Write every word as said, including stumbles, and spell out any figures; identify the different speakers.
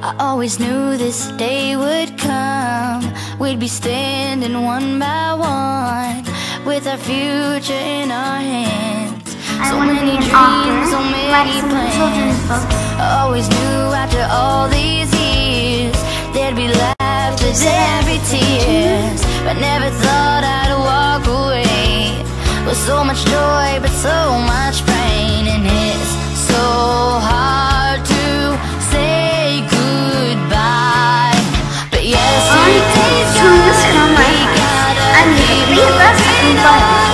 Speaker 1: I always knew this day would come. We'd be standing one by one, with our future in our hands.
Speaker 2: I
Speaker 1: So
Speaker 2: want to
Speaker 1: many
Speaker 2: be an
Speaker 1: dreams, so
Speaker 2: author,
Speaker 1: many
Speaker 2: write some children's
Speaker 1: plans.
Speaker 2: books.
Speaker 1: I always knew after all these years there'd be laughter, there'd be tears, but never thought I'd walk away with so much joy but so much pain. And it's so hard to say goodbye, but yesterday's gone. We gotta keep moving on.